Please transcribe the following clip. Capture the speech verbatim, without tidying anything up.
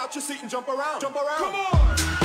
out your seat and jump around, jump around. Come on!